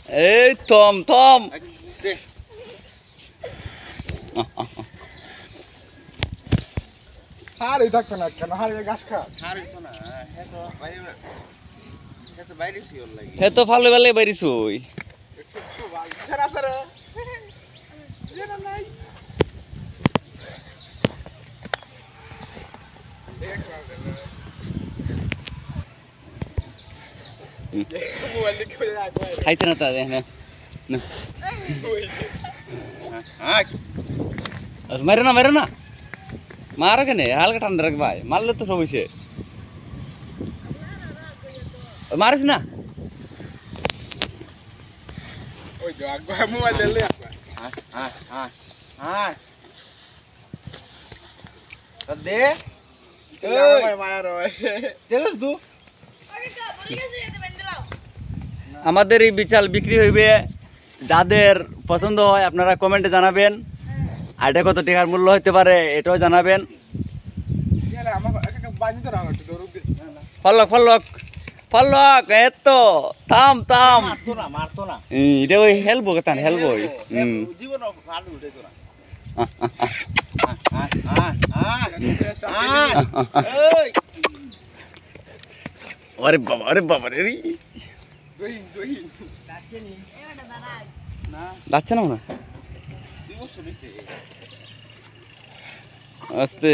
এই থম থম হার এই থাকতো না কেন হার গাছ খা হে তো ভালো ভালো বাইরিছই খাইতে না তা না মেরো না মেরো না মারো কেন হালকা ঠান্ডা রাখ ভাই মারলে তো সবই শেষ মারিস না ওই যে একবার মোবাইল দিলে দে আমাদের এই বিচাল বিক্রি হইবে যাদের পছন্দ হয় আপনারা কমেন্টে জানাবেন আর এটা কত টাকার মূল্য হতে পারে এটাও জানাবেন ফলক ফলক ফলক এত থাম থাম মারতো না এটা ওই হেলবো কেতান হেলবো জীবন আরে বাবা রে যাচ্ছে না মনে আস্তে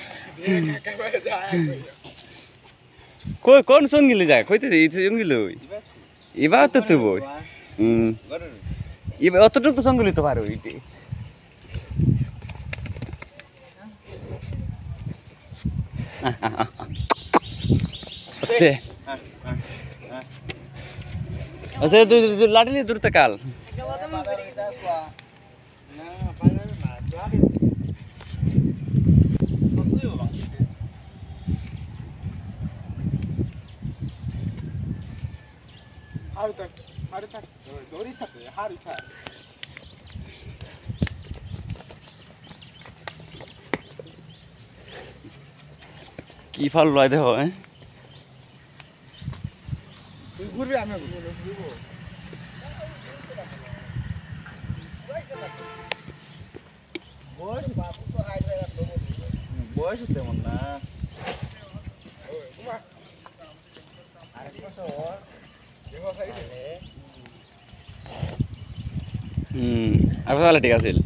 কই কোন সঙ্গিলে যায় কইতে এই সঙ্গিলে ওই এবার তো তুই বই এবার অতটুকু তো সঙ্গিলে তো পারো ওইটি আস্তে আচ্ছা তুই লাঠি নিয়ে দূরতে কাল কি ফল লয় দেখো ঘুরবে আমি বয়স তেমন না আর তাহলে ঠিক আছে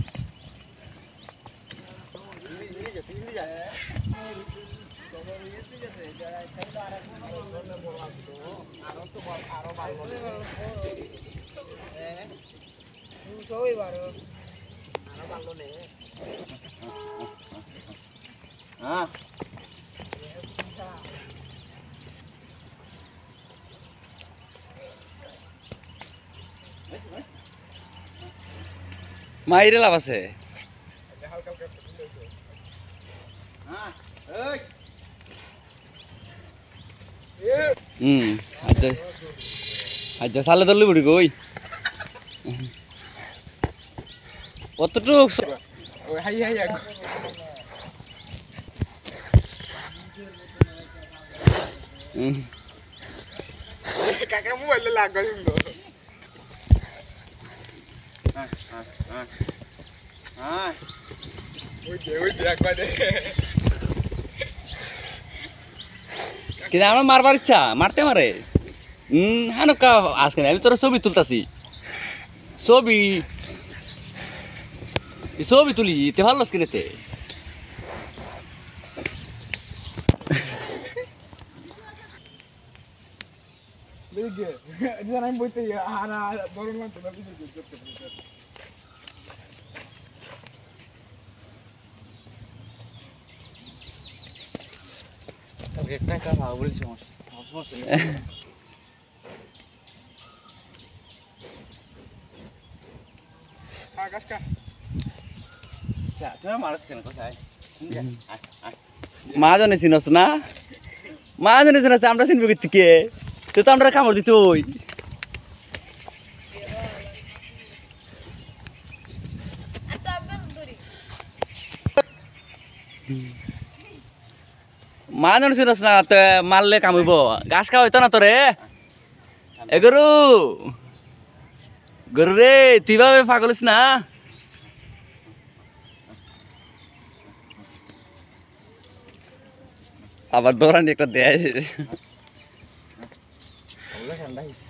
মাইরে লাভ আছে আচ্ছা আচ্ছা সালে ধরলি বুড়ি কই কতটুক কাকা মোবাইলে লাগবে কিন্তু আমার মারবার ইচ্ছা মারতে মারে হ্যাঁ আজকে আমি তোর ছবি তুলতাছি ছবি ছবি তুলি তে ভালো স্ক্রিনেতে আমি বইতে বরং একটা কথা বলছি মা জানে চিনস না মা জানে চিনস আমরা চিনবি কে তুই তো আমরা কামড় দিত ওই মা জানে চিনস না তো মারলে কামড়িব ঘাস খাওয়া হইতো না তোরে এগুরু গরু রে তুই ভাবে পাগলিস না। আবার দৌড়ানি একটা দেয়। ঠান্ডা হয়েছে।